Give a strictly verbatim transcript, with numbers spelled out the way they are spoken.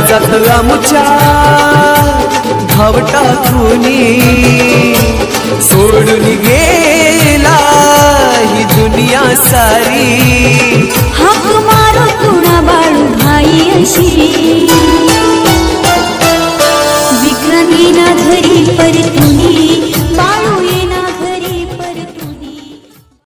काळजात आमुच्या घाव टाकूनी सोडून गेला ही दुनिया सारी। हाक मारो तुणा बाळू भाई अशी विक्रमी ना धरी परत